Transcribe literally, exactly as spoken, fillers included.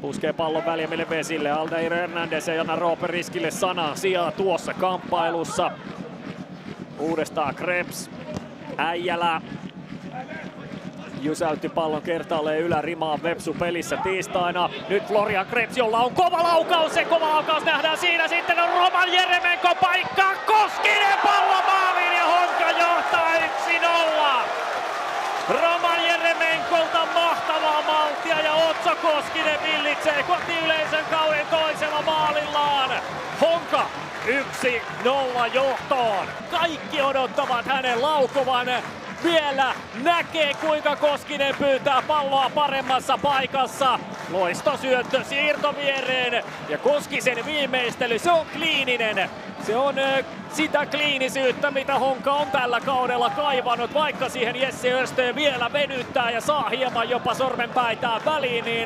Puskee pallon väljemmille vesille. Aldair Hernandez ja Jana Roope riskille sana sijaa tuossa kamppailussa. Uudestaan Krebs. Äijälä jysäytti pallon kertaalleen ylärimaan Vepsu pelissä tiistaina. Nyt Florian Krebs, jolla on kova laukaus. Se kova laukaus nähdään siinä. Sitten on Roman Jeremenko paikka. Koskinen pallo maaliin ja Honka johtaa yksi nolla. Roman Jeremenkolta mahtavaa malttia ja Otso Koskinen villitsee kotiyleisön kauden toisella maalillaan. Honka yksi nolla johtoon. Kaikki odottavat hänen laukovan. Vielä näkee kuinka Koskinen pyytää palloa paremmassa paikassa. Loistosyöttö siirto viereen ja Koskisen viimeistely, se on kliininen. Se on äh, sitä kliinisyyttä, mitä Honka on tällä kaudella kaivannut, vaikka siihen Jesse Östö vielä venyttää ja saa hieman jopa sormenpäitään väliin. Niin